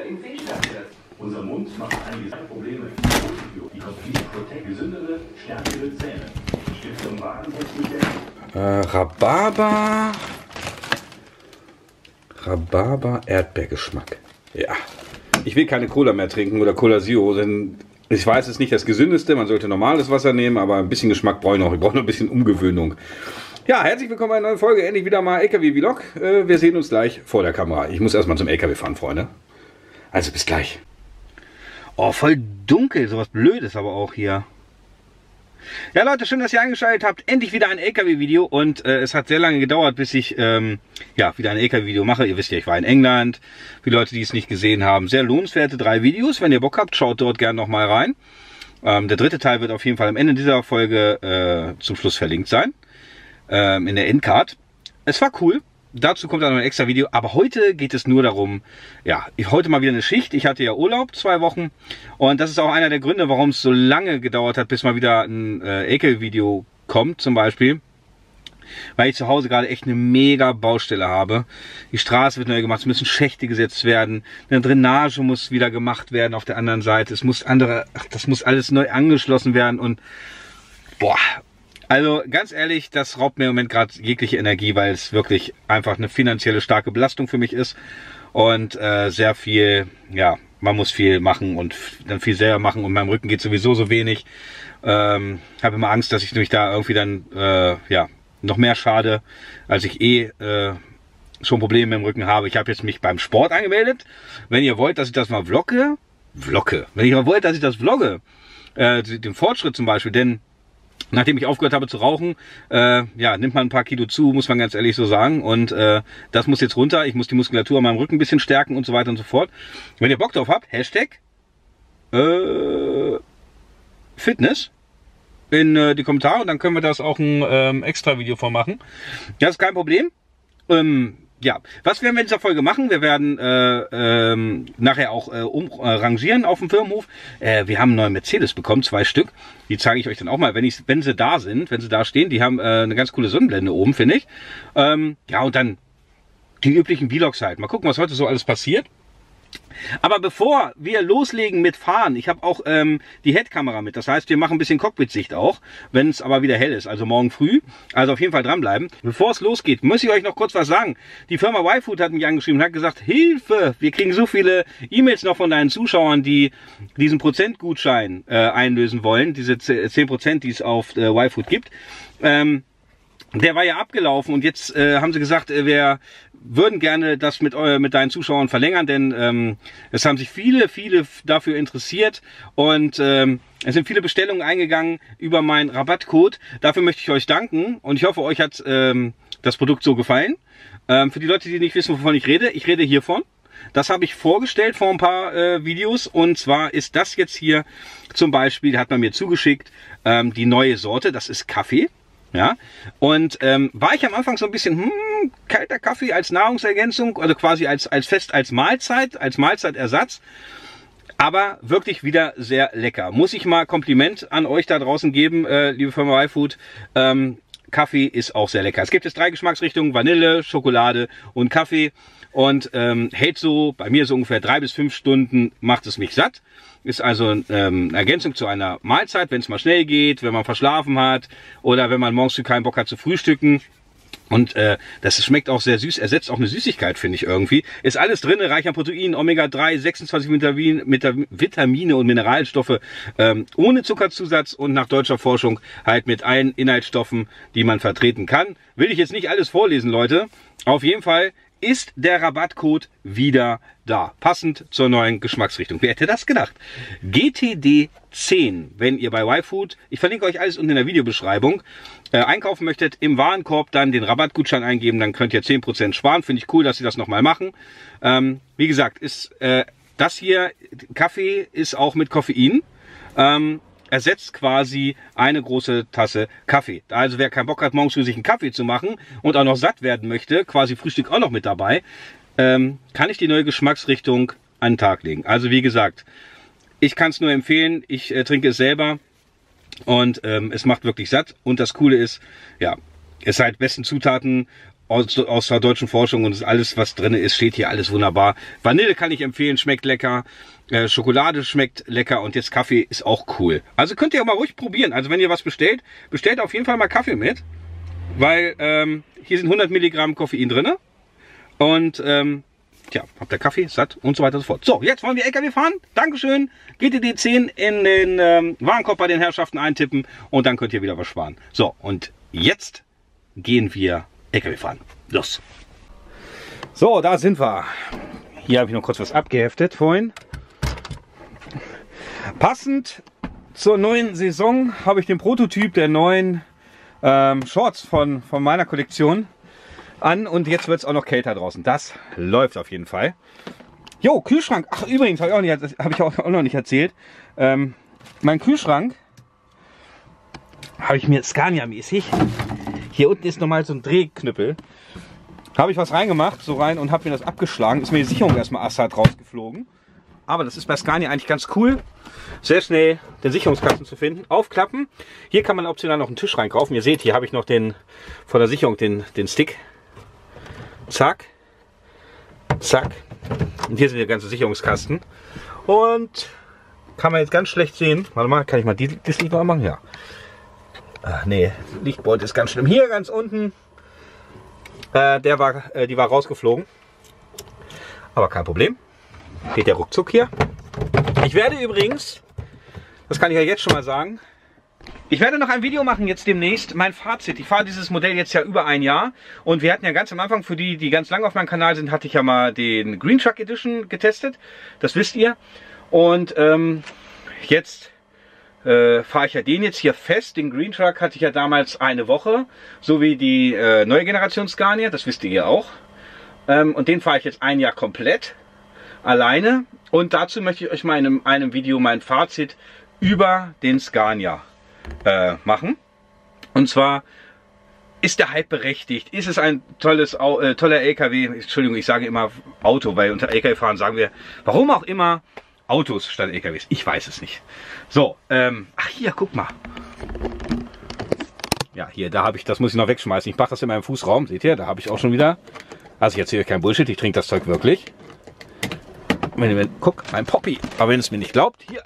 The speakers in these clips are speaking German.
Unser Mund macht einige Probleme. Die Complete Protect gesündere, stärkere Zähne. Stiftung Warentest. Rhabarber Erdbeergeschmack. Ja. Ich will keine Cola mehr trinken oder Cola Zero, denn ich weiß, es ist nicht das gesündeste. Man sollte normales Wasser nehmen, aber ein bisschen Geschmack brauche ich noch. Ich brauche noch ein bisschen Umgewöhnung. Ja, herzlich willkommen bei einer neuen Folge. Endlich wieder mal LKW-Vlog. Wir sehen uns gleich vor der Kamera. Ich muss erstmal zum LKW fahren, Freunde. Also bis gleich. Oh, voll dunkel. Sowas Blödes aber auch hier. Ja, Leute, schön, dass ihr eingeschaltet habt. Endlich wieder ein LKW-Video. Und es hat sehr lange gedauert, bis ich ja, wieder ein LKW-Video mache. Ihr wisst ja, ich war in England. Für die Leute, die es nicht gesehen haben. Sehr lohnenswerte 3 Videos. Wenn ihr Bock habt, schaut dort gerne nochmal rein. Der dritte Teil wird auf jeden Fall am Ende dieser Folge zum Schluss verlinkt sein. In der Endcard. Es war cool. Dazu kommt dann noch ein extra Video. Aber heute geht es nur darum, ja, heute mal wieder eine Schicht. Ich hatte ja Urlaub 2 Wochen. Und das ist auch einer der Gründe, warum es so lange gedauert hat, bis mal wieder ein LKW-Video kommt, zum Beispiel. Weil ich zu Hause gerade echt eine mega Baustelle habe. Die Straße wird neu gemacht, es müssen Schächte gesetzt werden. Eine Drainage muss wieder gemacht werden auf der anderen Seite. Es muss das muss alles neu angeschlossen werden. Und boah. Also ganz ehrlich, das raubt mir im Moment gerade jegliche Energie, weil es wirklich einfach eine finanzielle starke Belastung für mich ist. Und sehr viel, ja, man muss viel machen und dann viel selber machen und meinem Rücken geht sowieso so wenig. Habe immer Angst, dass ich mich da irgendwie dann, ja, noch mehr schade, als ich schon Probleme im Rücken habe. Ich habe jetzt mich beim Sport angemeldet. Wenn ihr wollt, dass ich das mal vlogge, wenn ihr mal wollt, dass ich das vlogge, den Fortschritt zum Beispiel, denn nachdem ich aufgehört habe zu rauchen, ja, nimmt man ein paar Kilo zu, muss man ganz ehrlich so sagen. Und das muss jetzt runter. Ich muss die Muskulatur an meinem Rücken ein bisschen stärken und so weiter und so fort. Wenn ihr Bock drauf habt, Hashtag Fitness in die Kommentare und dann können wir das auch ein extra Video von machen. Das ist kein Problem. Ja, was werden wir in dieser Folge machen? Wir werden nachher auch rangieren auf dem Firmenhof. Wir haben einen neuen Mercedes bekommen, 2 Stück. Die zeige ich euch dann auch mal, wenn sie da sind, wenn sie da stehen. Die haben eine ganz coole Sonnenblende oben, finde ich. Ja, und dann die üblichen Vlogs halt. Mal gucken, was heute so alles passiert. Aber bevor wir loslegen mit Fahren, ich habe auch die Headkamera mit. Das heißt, wir machen ein bisschen Cockpit-Sicht auch, wenn es aber wieder hell ist, also morgen früh. Also auf jeden Fall dranbleiben. Bevor es losgeht, muss ich euch noch kurz was sagen. Die Firma YFood hat mich angeschrieben und hat gesagt, Hilfe, wir kriegen so viele E-Mails noch von deinen Zuschauern, die diesen Prozentgutschein einlösen wollen, diese 10%, die es auf YFood gibt. Der war ja abgelaufen und jetzt haben sie gesagt, wir würden gerne das mit deinen Zuschauern verlängern, denn es haben sich viele dafür interessiert und es sind viele Bestellungen eingegangen über meinen Rabattcode. Dafür möchte ich euch danken und ich hoffe, euch hat das Produkt so gefallen. Für die Leute, die nicht wissen, wovon ich rede hiervon. Das habe ich vorgestellt vor ein paar Videos und zwar ist das jetzt hier zum Beispiel, hat man mir zugeschickt, die neue Sorte, das ist Kaffee. Ja, und war ich am Anfang so ein bisschen, kalter Kaffee als Nahrungsergänzung, also quasi als Mahlzeitersatz, aber wirklich wieder sehr lecker. Muss ich mal Kompliment an euch da draußen geben, liebe Firma YFood. Kaffee ist auch sehr lecker. Es gibt jetzt 3 Geschmacksrichtungen, Vanille, Schokolade und Kaffee und hält so bei mir so ungefähr 3 bis 5 Stunden, macht es mich satt. Ist also eine Ergänzung zu einer Mahlzeit, wenn es mal schnell geht, wenn man verschlafen hat oder wenn man morgens keinen Bock hat zu frühstücken. Und das schmeckt auch sehr süß, ersetzt auch eine Süßigkeit, finde ich irgendwie. Ist alles drin, reich an Protein, Omega-3, 26 Vitamine und Mineralstoffe, ohne Zuckerzusatz und nach deutscher Forschung halt mit allen Inhaltsstoffen, die man vertreten kann. Will ich jetzt nicht alles vorlesen, Leute. Auf jeden Fall ist der Rabattcode wieder da. Passend zur neuen Geschmacksrichtung. Wer hätte das gedacht? GTD10, wenn ihr bei YFood, ich verlinke euch alles unten in der Videobeschreibung, einkaufen möchtet, im Warenkorb dann den Rabattgutschein eingeben, dann könnt ihr 10% sparen. Finde ich cool, dass sie das nochmal machen. Wie gesagt, ist das hier, Kaffee ist auch mit Koffein. Ersetzt quasi eine große Tasse Kaffee. Also wer keinen Bock hat, morgens für sich einen Kaffee zu machen und auch noch satt werden möchte, quasi Frühstück auch noch mit dabei, kann ich die neue Geschmacksrichtung an den Tag legen. Also wie gesagt, ich kann es nur empfehlen, ich trinke es selber und es macht wirklich satt. Und das Coole ist, ja, es ist halt besten Zutaten aus der deutschen Forschung und alles, was drin ist, steht hier alles wunderbar. Vanille kann ich empfehlen, schmeckt lecker. Schokolade schmeckt lecker und jetzt Kaffee ist auch cool. Also könnt ihr auch mal ruhig probieren. Also wenn ihr was bestellt, bestellt auf jeden Fall mal Kaffee mit. Weil hier sind 100 Milligramm Koffein drin. Und tja, habt ihr Kaffee, satt und so weiter und so fort. So, jetzt wollen wir LKW fahren. Dankeschön. GTD 10 in den Warenkorb bei den Herrschaften eintippen und dann könnt ihr wieder was sparen. So, und jetzt gehen wir LKW fahren. Los. So, da sind wir. Hier habe ich noch kurz was abgeheftet vorhin. Passend zur neuen Saison habe ich den Prototyp der neuen Shorts von meiner Kollektion an und jetzt wird es auch noch kälter draußen. Das läuft auf jeden Fall. Jo, Kühlschrank. Ach, übrigens habe ich auch noch nicht erzählt. Mein Kühlschrank habe ich mir Scania-mäßig. Hier unten ist nochmal so ein Drehknüppel. Habe ich was reingemacht, so rein und habe mir das abgeschlagen. Ist mir die Sicherung erstmal assad rausgeflogen. Aber das ist bei Scania eigentlich ganz cool. Sehr schnell den Sicherungskasten zu finden. Aufklappen. Hier kann man optional noch einen Tisch reinkaufen. Ihr seht, hier habe ich noch von der Sicherung den Stick. Zack. Zack. Und hier sind der ganze Sicherungskasten. Und kann man jetzt ganz schlecht sehen. Warte mal, kann ich mal das Licht mal machen? Ja. Ach nee, Lichtbeutel ist ganz schlimm. Hier ganz unten. Die war rausgeflogen. Aber kein Problem. Geht der ruckzuck hier. Ich werde übrigens, das kann ich ja jetzt schon mal sagen, ich werde noch ein Video machen jetzt demnächst, mein Fazit. Ich fahre dieses Modell jetzt ja über ein Jahr und wir hatten ja ganz am Anfang, für die, die ganz lange auf meinem Kanal sind, hatte ich ja mal den Green Truck Edition getestet. Das wisst ihr. Und jetzt fahre ich ja den jetzt hier fest. Den Green Truck hatte ich ja damals eine Woche, so wie die neue Generation Scania, das wisst ihr auch. Und den fahre ich jetzt ein Jahr komplett alleine und dazu möchte ich euch mal in einem Video mein Fazit über den Scania machen. Und zwar, ist der Hype berechtigt? Ist es ein toller LKW? Entschuldigung, ich sage immer Auto, weil unter LKW fahren sagen wir, warum auch immer, Autos statt LKWs. Ich weiß es nicht. So, ach hier, guck mal. Ja, hier, da habe ich, das muss ich noch wegschmeißen. Ich mache das in meinem Fußraum, seht ihr, da habe ich auch schon wieder. Also ich erzähle euch kein Bullshit, ich trinke das Zeug wirklich. Guck, mein Poppy. Aber wenn es mir nicht glaubt, hier.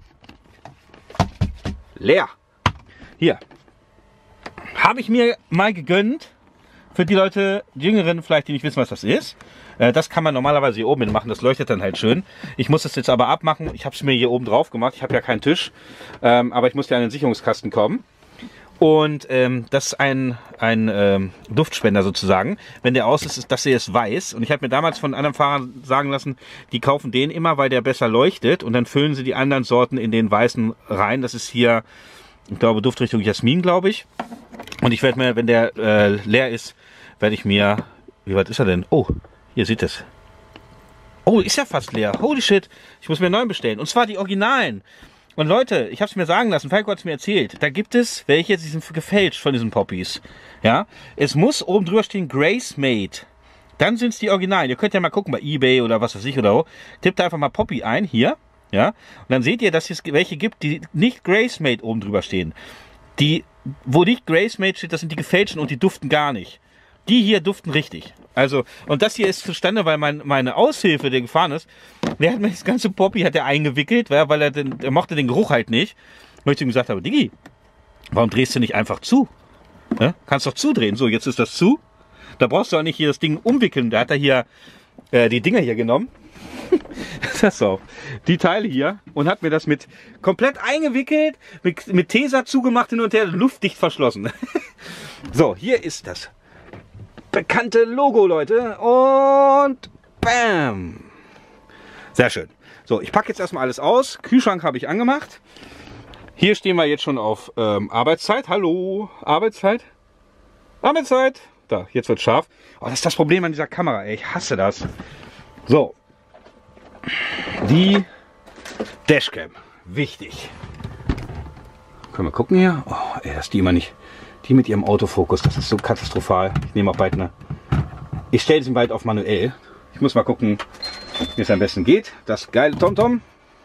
Leer. Hier. Habe ich mir mal gegönnt. Für die Leute, die Jüngeren vielleicht, die nicht wissen, was das ist. Das kann man normalerweise hier oben hin machen. Das leuchtet dann halt schön. Ich muss das jetzt aber abmachen. Ich habe es mir hier oben drauf gemacht. Ich habe ja keinen Tisch. Aber ich musste an den Sicherungskasten kommen. Und das ist ein Duftspender sozusagen. Wenn der aus ist, das hier ist weiß. Und ich habe mir damals von anderen Fahrern sagen lassen, die kaufen den immer, weil der besser leuchtet. Und dann füllen sie die anderen Sorten in den weißen rein. Das ist hier, ich glaube, Duftrichtung Jasmin, glaube ich. Und ich werde mir, wenn der leer ist, werde ich mir, wie weit ist er denn? Oh, hier seht es. Oh, ist ja fast leer. Holy shit. Ich muss mir einen neuen bestellen. Und zwar die Originalen. Und Leute, ich habe es mir sagen lassen, Falco hat es mir erzählt, da gibt es welche, die sind gefälscht von diesen Poppys. Ja, es muss oben drüber stehen Grace Made. Dann sind es die Originalen. Ihr könnt ja mal gucken bei eBay oder was weiß ich oder so. Tippt einfach mal Poppy ein, hier. Ja, und dann seht ihr, dass es welche gibt, die nicht Grace Made oben drüber stehen. Die, wo nicht Grace Made steht, das sind die gefälschten und die duften gar nicht. Die hier duften richtig. Also, und das hier ist zustande, weil meine Aushilfe, der gefahren ist, der hat mir das ganze Poppy hat er eingewickelt, weil er mochte den Geruch halt nicht. Und ich ihm gesagt habe, Diggi, warum drehst du nicht einfach zu? Ja? Kannst doch zudrehen. So, jetzt ist das zu. Da brauchst du auch nicht hier das Ding umwickeln. Da hat er hier die Dinger hier genommen. Das so. Die Teile hier. Und hat mir das mit komplett eingewickelt, mit Tesa zugemacht hin und her, luftdicht verschlossen. So, hier ist das bekannte Logo, Leute. Und bam. Sehr schön. So, ich packe jetzt erstmal alles aus. Kühlschrank habe ich angemacht. Hier stehen wir jetzt schon auf Arbeitszeit. Hallo, Arbeitszeit. Arbeitszeit. Da, jetzt wird scharf. Oh, das ist das Problem an dieser Kamera, ey. Ich hasse das. So. Die Dashcam. Wichtig. Können wir gucken hier? Oh, ey, das ist die immer nicht. Die mit ihrem Autofokus, das ist so katastrophal. Ich nehme auch bald eine. Ich stelle sie bald auf manuell. Ich muss mal gucken, wie es am besten geht. Das geile TomTom.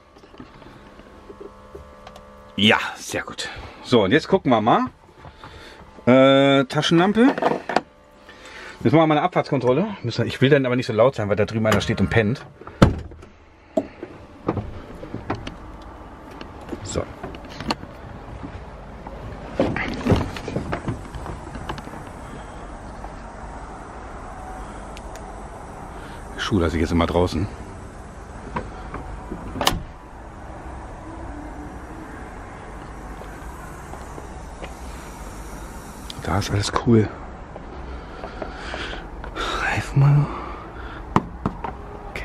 Ja, sehr gut. So, und jetzt gucken wir mal. Taschenlampe. Jetzt machen wir mal eine Abfahrtskontrolle. Ich will dann aber nicht so laut sein, weil da drüben einer steht und pennt. So. Die Schuhe lasse ich jetzt immer draußen. Da ist alles cool. Reifen mal. Okay.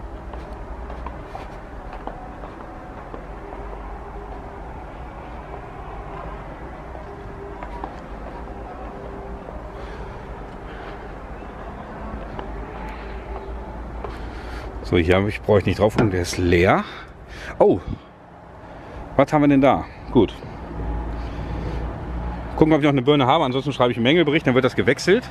So, hier brauche ich nicht drauf gucken, der ist leer. Oh, was haben wir denn da? Gut. Gucken, ob ich noch eine Birne habe, ansonsten schreibe ich einen Mängelbericht, dann wird das gewechselt.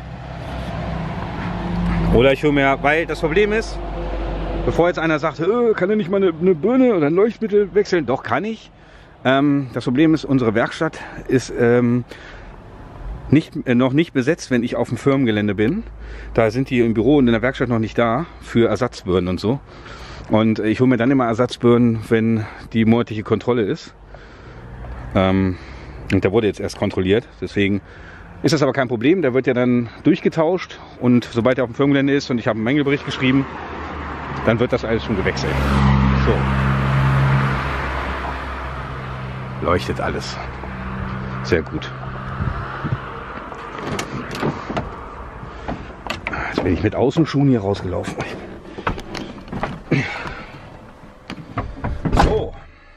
Oder ich hole mir, weil das Problem ist, bevor jetzt einer sagt, kann er nicht mal eine Birne oder ein Leuchtmittel wechseln? Doch, kann ich. Das Problem ist, unsere Werkstatt ist noch nicht besetzt, wenn ich auf dem Firmengelände bin. Da sind die im Büro und in der Werkstatt noch nicht da für Ersatzbirnen und so. Und ich hole mir dann immer Ersatzbirnen, wenn die monatliche Kontrolle ist. Und der wurde jetzt erst kontrolliert, deswegen ist das aber kein Problem. Der wird ja dann durchgetauscht und sobald er auf dem Firmengelände ist und ich habe einen Mängelbericht geschrieben, dann wird das alles schon gewechselt. So. Leuchtet alles. Sehr gut. Jetzt bin ich mit Außenschuhen hier rausgelaufen. So.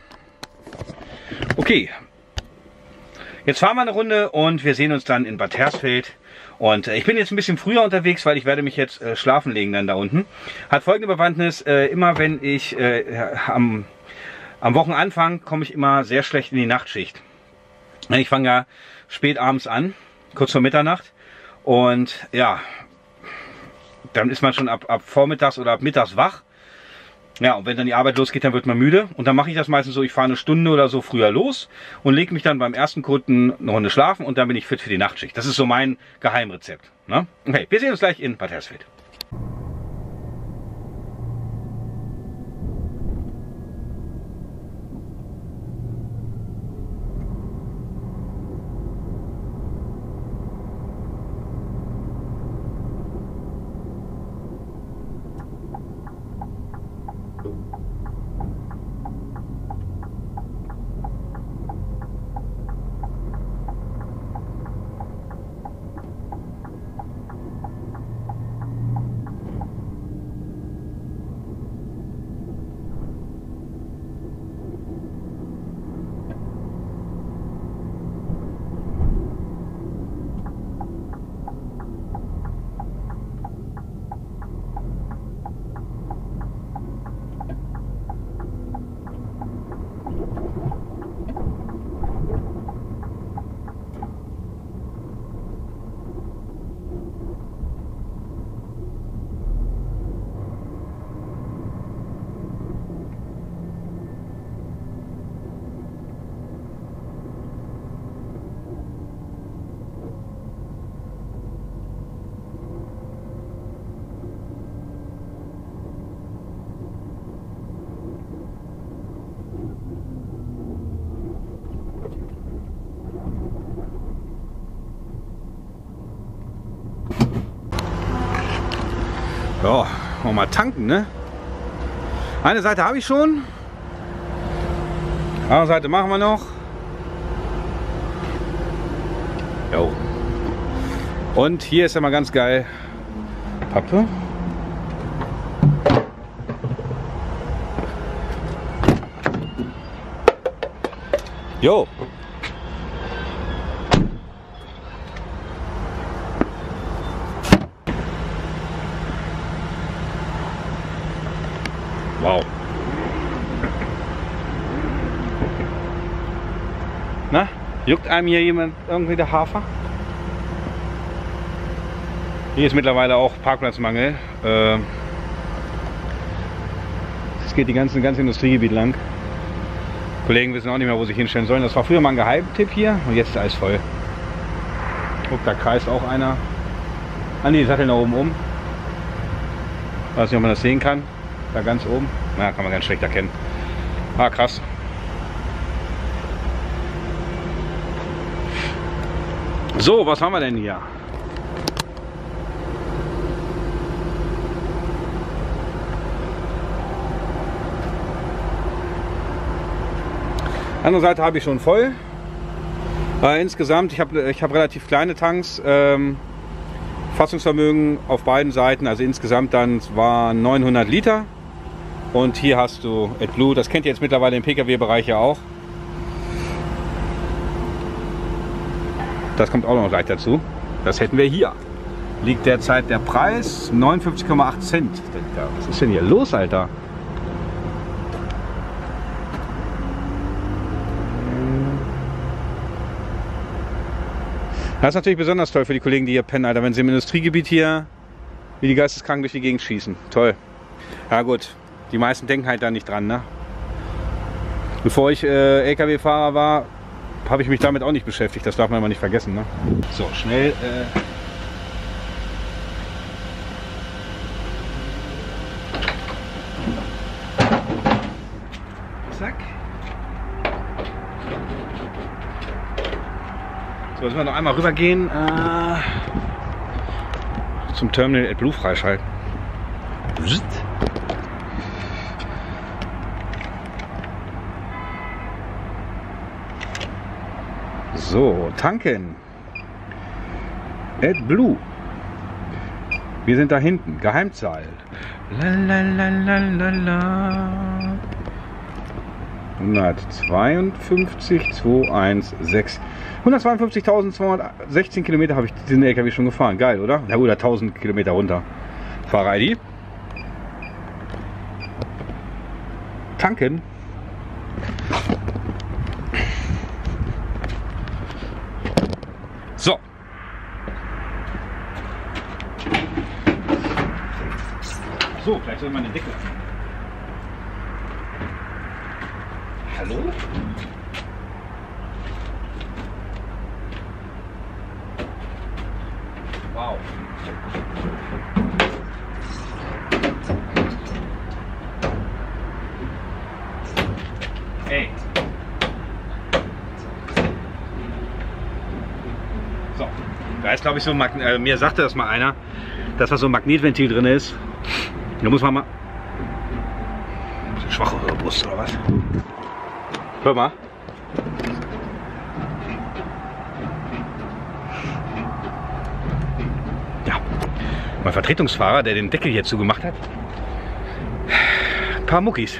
Okay. Jetzt fahren wir eine Runde und wir sehen uns dann in Bad Hersfeld. Und ich bin jetzt ein bisschen früher unterwegs, weil ich werde mich jetzt schlafen legen dann da unten. Hat folgende Bewandtnis, immer wenn ich am Wochenanfang komme ich immer sehr schlecht in die Nachtschicht. Ich fange ja spät abends an, kurz vor Mitternacht. Und ja, dann ist man schon ab vormittags oder ab mittags wach. Ja, und wenn dann die Arbeit losgeht, dann wird man müde. Und dann mache ich das meistens so, ich fahre eine Stunde oder so früher los und lege mich dann beim ersten Kunden eine Runde schlafen und dann bin ich fit für die Nachtschicht. Das ist so mein Geheimrezept. Ne? Okay, wir sehen uns gleich in Bad Hersfeld. Ja, mal tanken, ne? Eine Seite habe ich schon. Andere Seite machen wir noch. Jo. Und hier ist ja mal ganz geil. Pappe. Jo. Wow. Na, juckt einem hier jemand irgendwie der Hafer? Hier ist mittlerweile auch Parkplatzmangel. Es geht die ganze Industriegebiet lang. Kollegen wissen auch nicht mehr, wo sie sich hinstellen sollen. Das war früher mal ein Geheimtipp hier und jetzt ist alles voll. Guck, da kreist auch einer. Ah ne, die Sattel nach oben. Weiß nicht, ob man das sehen kann. Da ganz oben. Na, kann man ganz schlecht erkennen. Ah, krass. So, was haben wir denn hier? Andere Seite habe ich schon voll. Insgesamt, ich hab relativ kleine Tanks. Fassungsvermögen auf beiden Seiten, also insgesamt dann waren 900 Liter. Und hier hast du AdBlue, das kennt ihr jetzt mittlerweile im Pkw-Bereich ja auch. Das kommt auch noch gleich dazu. Das hätten wir hier. Liegt derzeit der Preis 59,8 Cent. Was ist denn hier los, Alter? Das ist natürlich besonders toll für die Kollegen, die hier pennen, Alter, wenn sie im Industriegebiet hier wie die Geisteskranken durch die Gegend schießen. Toll. Ja gut, die meisten denken halt da nicht dran, ne? Bevor ich LKW-Fahrer war, habe ich mich damit auch nicht beschäftigt. Das darf man immer nicht vergessen, ne? So, schnell. Zack. So, müssen wir noch einmal rüber gehen zum Terminal AdBlue freischalten. So, tanken. AdBlue. Wir sind da hinten. Geheimzahl. 152.216. 152.216 Kilometer habe ich diesen LKW schon gefahren. Geil, oder? Na gut, 1000 Kilometer runter. Fahrer-ID. Tanken. So. So, vielleicht soll man den Deckel öffnen. Hallo? Wow. Ey. So, da ist glaube ich so ein mir sagte das mal einer, dass da so ein Magnetventil drin ist. Da muss man mal. Schwache Brust oder was? Hör mal. Ja. Mein Vertretungsfahrer, der den Deckel hier zugemacht hat. Ein paar Muckis.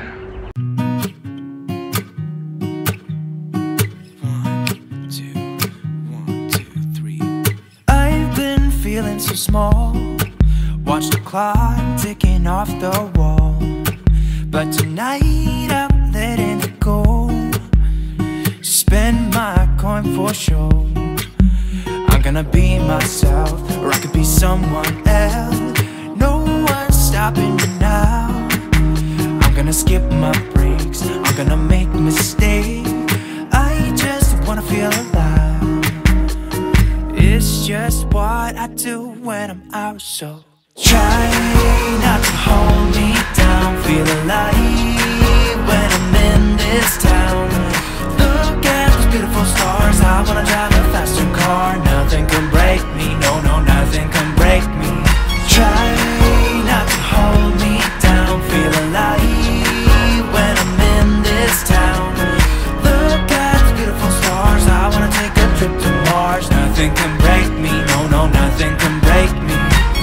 I've been feeling so small. Watch the clock ticking off the wall. But tonight I'm letting it go. Spend my coin for sure. I'm gonna be myself, or I could be someone else. No one's stopping me now. I'm gonna skip my breaks, I'm gonna make mistakes. I just wanna feel alive. It's just what I do when I'm out, so try not to hold me down. Feel alive when I'm in this town. Look at those beautiful stars. I wanna drive a faster car. Nothing can break me, no, no, nothing can break me. Try not to hold me down. Feel alive when I'm in this town. Look at those beautiful stars. I wanna take a trip to Mars. Nothing can break me, no, no, nothing can break me.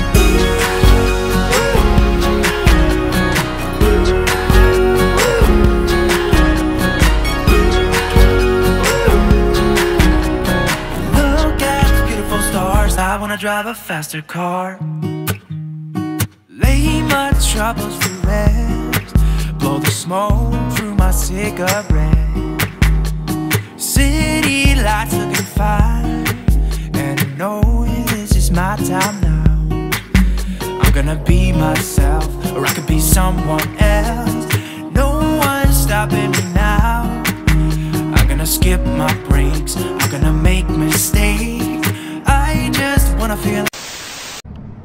I wanna drive a faster car. Lay my troubles to rest. Blow the smoke through my cigarette. City lights looking fine, and I know this is my time now. I'm gonna be myself, or I could be someone else. No one's stopping me now. I'm gonna skip my breaks, I'm gonna make mistakes. I just wanna feel.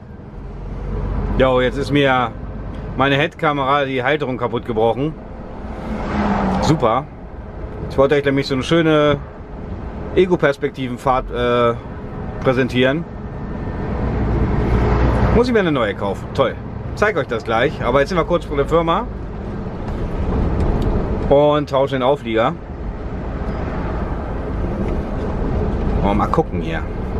Jo, jetzt ist mir meine Headkamera, die Halterung kaputt gebrochen. Super. Ich wollte euch nämlich so eine schöne Ego-Perspektivenfahrt präsentieren. Muss ich mir eine neue kaufen. Toll. Ich zeige euch das gleich. Aber jetzt sind wir kurz vor der Firma und tauschen den Auflieger. Mal gucken hier.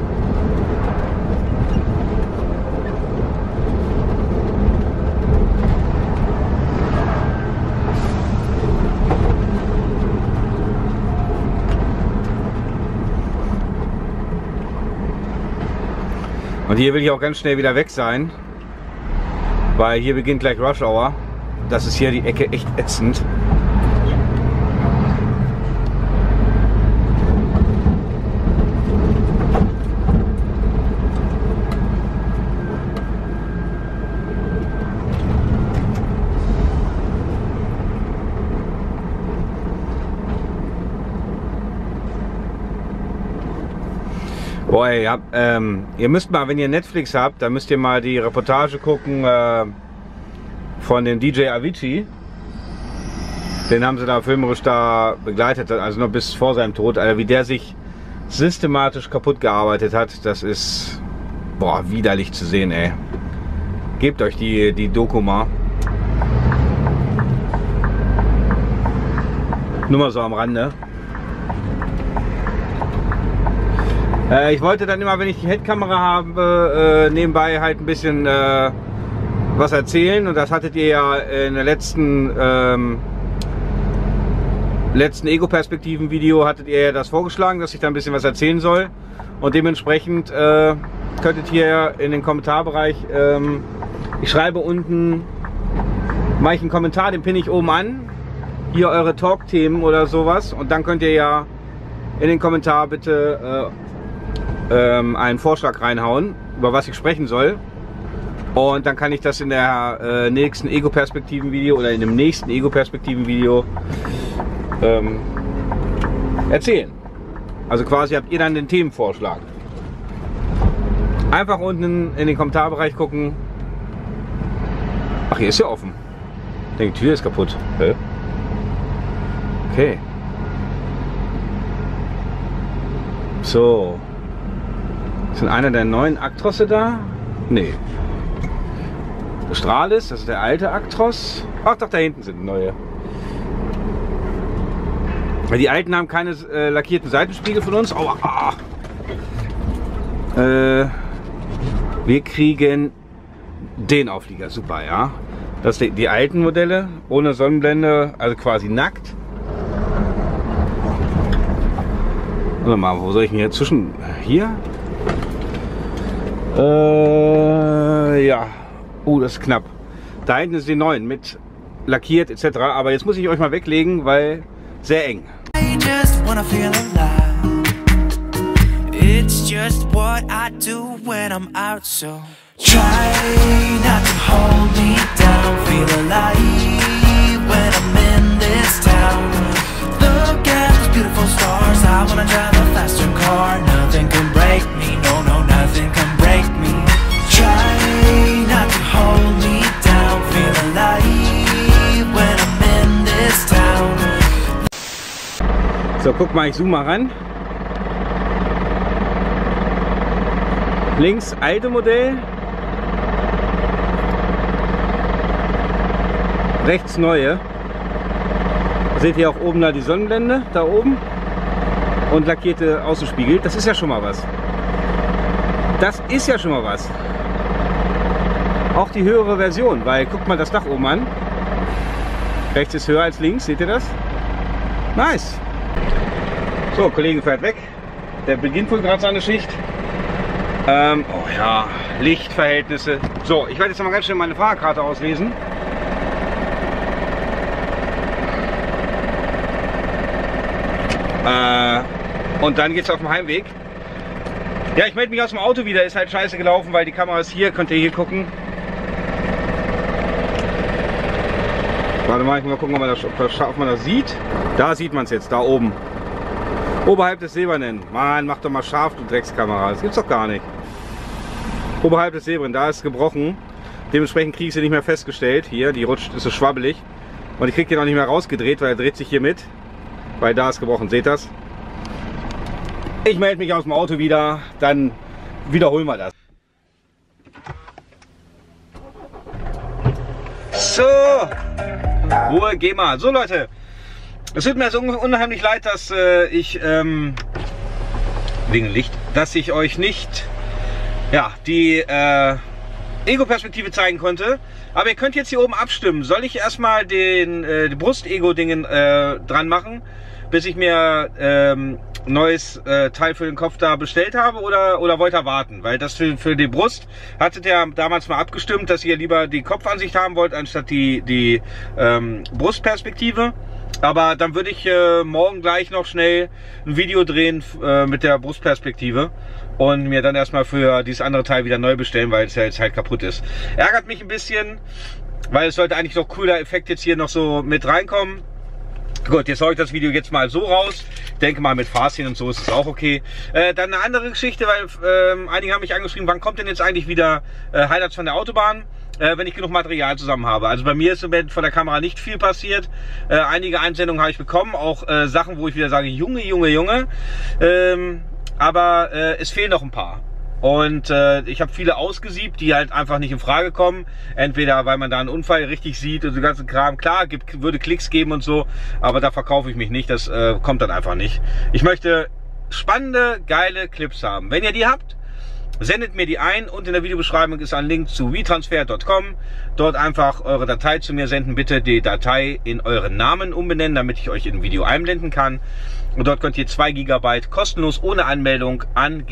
Und hier will ich auch ganz schnell wieder weg sein, weil hier beginnt gleich Rush Hour. Das ist hier die Ecke echt ätzend. Boah, ja, ihr müsst mal, wenn ihr Netflix habt, dann müsst ihr mal die Reportage gucken von dem DJ Avicii. Den haben sie da filmerisch da begleitet, also noch bis vor seinem Tod. Also wie der sich systematisch kaputt gearbeitet hat, das ist, boah, widerlich zu sehen, ey. Gebt euch die Doku mal. Nur mal so am Rande. Ich wollte dann immer, wenn ich die Headkamera habe, nebenbei halt ein bisschen was erzählen. Und das hattet ihr ja in der letzten Ego-Perspektiven-Video hattet ihr ja das vorgeschlagen, dass ich da ein bisschen was erzählen soll. Und dementsprechend könntet ihr in den Kommentarbereich, ich schreibe unten, mache ich einen Kommentar, den pinne ich oben an. Hier eure Talk-Themen oder sowas. Und dann könnt ihr ja in den Kommentar bitte einen Vorschlag reinhauen, über was ich sprechen soll. Und dann kann ich das in der nächsten Ego-Perspektiven-Video oder in dem nächsten Ego-Perspektiven-Video erzählen. Also quasi habt ihr dann den Themenvorschlag. Einfach unten in den Kommentarbereich gucken. Ach, hier ist ja offen. Ich denke, die Tür ist kaputt. Okay. So. Sind einer der neuen Actrosse da? Nee. Stralis, das ist der alte Actros. Ach doch, da hinten sind neue. Die alten haben keine lackierten Seitenspiegel von uns. Aua. Wir kriegen den Auflieger, super, ja. Das sind die alten Modelle, ohne Sonnenblende, also quasi nackt. Warte mal, wo soll ich denn hier zwischen? Hier? Ja. Das ist knapp. Da hinten ist die neuen mit lackiert etc. Aber jetzt muss ich euch mal weglegen, weil sehr eng. I just wanna feel alive. It's just what I do when I'm out, so try not to hold me down. Feel alive when I'm in this town. Look at those beautiful stars. I wanna drive a faster car. Nothing can break me. No, nothing can break me. Try not to hold me down. Feel alive when I'm in this town. So, guck mal, ich zoome mal ran. Links alte Modell. Rechts neue. Seht ihr auch oben da die Sonnenblende, da oben. Und lackierte Außenspiegel. Das ist ja schon mal was. Das ist ja schon mal was. Auch die höhere Version, weil guckt mal das Dach oben an. Rechts ist höher als links, seht ihr das? Nice. So, Kollege fährt weg. Der beginnt wohl gerade seine Schicht. Oh ja, Lichtverhältnisse. So, ich werde jetzt noch mal ganz schnell meine Fahrkarte auslesen. Und dann geht's auf dem Heimweg. Ja, ich melde mich aus dem Auto wieder. Ist halt scheiße gelaufen, weil die Kamera ist hier. Könnt ihr hier gucken. Warte mal, ich will mal gucken, ob man das sieht. Da sieht man es jetzt, da oben. Oberhalb des Silbernen. Mann, mach doch mal scharf, du Dreckskamera. Das gibt's doch gar nicht. Oberhalb des Silbernen, da ist gebrochen. Dementsprechend kriege ich sie nicht mehr festgestellt. Hier, die rutscht, ist so schwabbelig. Und ich kriege den auch nicht mehr rausgedreht, weil er dreht sich hier mit. Weil da ist gebrochen, seht das? Ich melde mich aus dem Auto wieder, dann wiederholen wir das. So, Ruhe, geh mal. So Leute, es tut mir so unheimlich leid, dass ich, wegen Licht, dass ich euch nicht, ja, die Ego-Perspektive zeigen konnte. Aber ihr könnt jetzt hier oben abstimmen. Soll ich erstmal den Brust-Ego-Dingen dran machen, bis ich mir neues Teil für den Kopf da bestellt habe, oder wollt ihr warten? Weil das für die Brust hattet ihr damals mal abgestimmt, dass ihr lieber die Kopfansicht haben wollt, anstatt die Brustperspektive. Aber dann würde ich morgen gleich noch schnell ein Video drehen mit der Brustperspektive und mir dann erstmal für dieses andere Teil wieder neu bestellen, weil es ja jetzt halt kaputt ist. Ärgert mich ein bisschen, weil es sollte eigentlich noch cooler Effekt jetzt hier noch so mit reinkommen. Gut, jetzt haue ich das Video jetzt mal so raus. Ich denke mal mit Faszien und so ist es auch okay. Dann eine andere Geschichte, weil einige haben mich angeschrieben, wann kommt denn jetzt eigentlich wieder Highlights von der Autobahn? Wenn ich genug Material zusammen habe. Also bei mir ist im Moment von der Kamera nicht viel passiert. Einige Einsendungen habe ich bekommen, auch Sachen, wo ich wieder sage, Junge. Aber es fehlen noch ein paar. Und ich habe viele ausgesiebt, die halt einfach nicht in Frage kommen. Entweder weil man da einen Unfall richtig sieht und so ganzen Kram. Klar, würde Klicks geben und so, aber da verkaufe ich mich nicht. Das kommt dann einfach nicht. Ich möchte spannende, geile Clips haben. Wenn ihr die habt, sendet mir die ein und in der Videobeschreibung ist ein Link zu WeTransfer.com. Dort einfach eure Datei zu mir senden. Bitte die Datei in euren Namen umbenennen, damit ich euch in ein Video einblenden kann. Und dort könnt ihr 2 GB kostenlos ohne Anmeldung an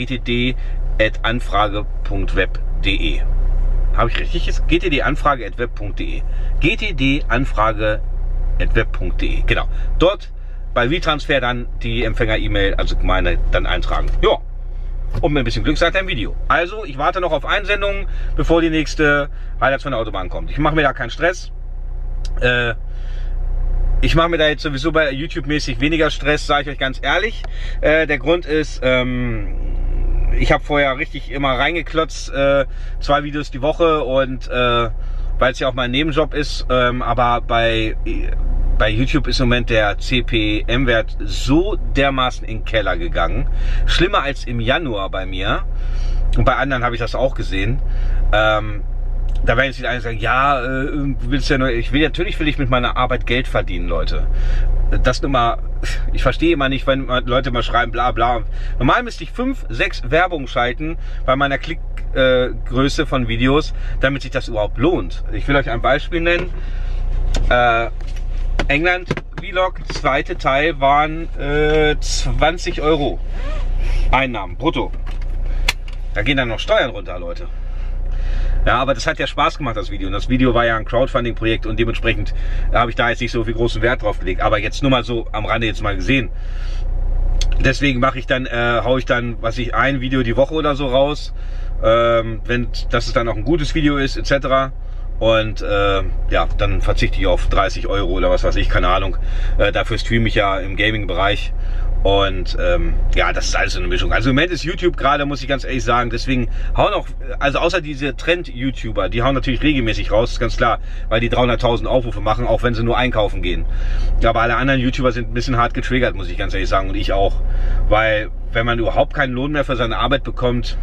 gtd@anfrage.web.de. Habe ich richtig? gtd@anfrage.web.de. gtd@anfrage.web.de. Genau. Dort bei WeTransfer dann die Empfänger-E-Mail, also meine, dann eintragen. Ja. Und mit ein bisschen Glück seid ihr im Video. Also, ich warte noch auf Einsendungen, bevor die nächste Highlights von der Autobahn kommt. Ich mache mir da keinen Stress. Ich mache mir da jetzt sowieso bei YouTube-mäßig weniger Stress, sage ich euch ganz ehrlich. Der Grund ist, ich habe vorher richtig immer reingeklotzt, 2 Videos die Woche und weil es ja auch mein Nebenjob ist, aber bei YouTube ist im Moment der CPM-Wert so dermaßen in den Keller gegangen. Schlimmer als im Januar bei mir. Und bei anderen habe ich das auch gesehen. Da werden jetzt wieder einige sagen, ja, willst du ja nur, natürlich will ich mit meiner Arbeit Geld verdienen, Leute. Das nur mal, ich verstehe immer nicht, wenn Leute mal schreiben, bla bla. Normal müsste ich 5, 6 Werbungen schalten bei meiner Klickgröße von Videos, damit sich das überhaupt lohnt. Ich will euch ein Beispiel nennen. England Vlog, zweite Teil waren 20 € Einnahmen brutto. Da gehen dann noch Steuern runter, Leute. Ja, aber das hat ja Spaß gemacht, das Video. Und das Video war ja ein Crowdfunding-Projekt und dementsprechend habe ich da jetzt nicht so viel großen Wert drauf gelegt. Aber jetzt nur mal so am Rande jetzt mal gesehen. Deswegen mache ich dann, haue ich dann, ein Video die Woche oder so raus. Dass es dann auch ein gutes Video ist, etc. Und ja, dann verzichte ich auf 30 € oder was weiß ich, keine Ahnung. Dafür streame ich ja im Gaming-Bereich. Und ja, das ist alles so eine Mischung. Also im Moment ist YouTube gerade, muss ich ganz ehrlich sagen, deswegen hauen auch, also außer diese Trend-YouTuber, die hauen natürlich regelmäßig raus, ist ganz klar, weil die 300.000 Aufrufe machen, auch wenn sie nur einkaufen gehen. Aber alle anderen YouTuber sind ein bisschen hart getriggert, muss ich ganz ehrlich sagen, und ich auch. Weil, wenn man überhaupt keinen Lohn mehr für seine Arbeit bekommt,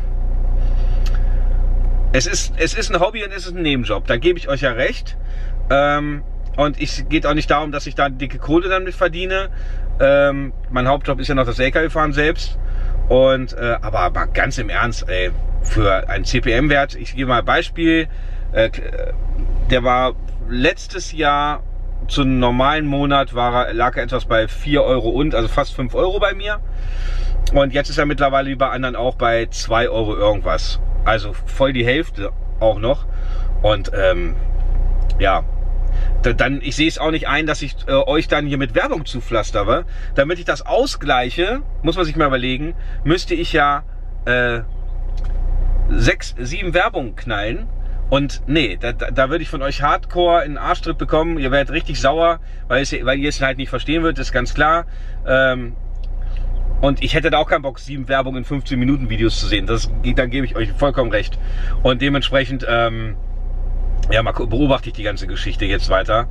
es ist ein Hobby und es ist ein Nebenjob, da gebe ich euch ja recht. Und es geht auch nicht darum, dass ich da dicke Kohle damit verdiene. Mein Hauptjob ist ja noch das LKW-Fahren selbst. Und, aber mal ganz im Ernst, ey, für einen CPM-Wert, ich gebe mal ein Beispiel, der war letztes Jahr zu einem normalen Monat lag er etwas bei 4 € also fast 5 € bei mir. Und jetzt ist er mittlerweile wie bei anderen auch bei 2 € irgendwas. Also voll die Hälfte auch noch. Und ja, dann, ich sehe es auch nicht ein, dass ich euch dann hier mit Werbung zupflastere. Damit ich das ausgleiche, muss man sich mal überlegen, müsste ich ja 6, 7 Werbungen knallen. Und nee, da würde ich von euch Hardcore in den Arschtritt bekommen. Ihr werdet richtig sauer, weil ihr es halt nicht verstehen würdet, ist ganz klar. Und ich hätte da auch keinen Bock, 7 Werbungen in 15 Minuten Videos zu sehen. Da gebe ich euch vollkommen recht. Und dementsprechend, ja, mal beobachte ich die ganze Geschichte jetzt weiter.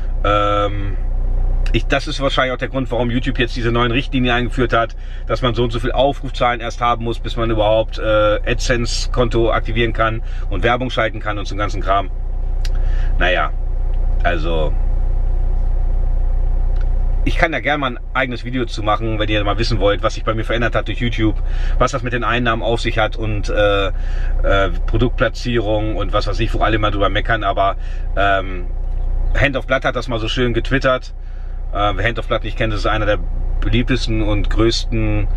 Das ist wahrscheinlich auch der Grund, warum YouTube jetzt diese neuen Richtlinien eingeführt hat, dass man so und so viel Aufrufzahlen erst haben muss, bis man überhaupt AdSense-Konto aktivieren kann und Werbung schalten kann und so ganzen Kram. Naja, also ich kann da gerne mal ein eigenes Video zu machen, wenn ihr mal wissen wollt, was sich bei mir verändert hat durch YouTube, was das mit den Einnahmen auf sich hat und Produktplatzierung und was weiß ich, wo alle mal drüber meckern, aber Hand of Blood hat das mal so schön getwittert. Wer Hand of Blood nicht kennt, das ist einer der beliebtesten und größten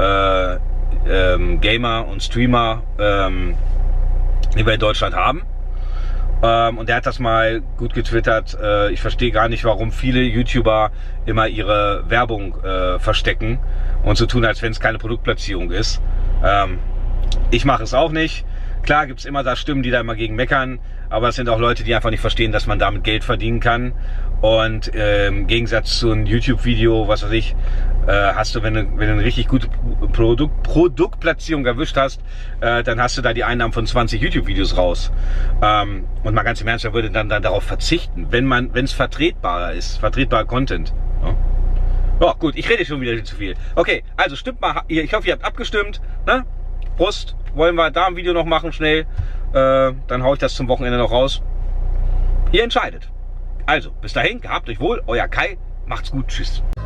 Gamer und Streamer, die wir in Deutschland haben. Und der hat das mal gut getwittert. Ich verstehe gar nicht, warum viele YouTuber immer ihre Werbung verstecken und so tun, als wenn es keine Produktplatzierung ist. Ich mache es auch nicht. Klar gibt es immer da Stimmen, die da immer gegen meckern, aber es sind auch Leute, die einfach nicht verstehen, dass man damit Geld verdienen kann. Und im Gegensatz zu einem YouTube-Video, was weiß ich, hast du, wenn du eine richtig gute Produktplatzierung erwischt hast, dann hast du da die Einnahmen von 20 YouTube-Videos raus. Und mal ganz im Ernst, wer würde dann darauf verzichten, wenn es vertretbarer ist, vertretbarer Content. Ja? Oh, gut, ich rede schon wieder zu viel. Okay, also stimmt mal, ich hoffe, ihr habt abgestimmt. Ne? Prost, wollen wir da ein Video noch machen, schnell. Dann haue ich das zum Wochenende noch raus. Ihr entscheidet. Also, bis dahin, gehabt euch wohl, euer Kai, macht's gut, tschüss.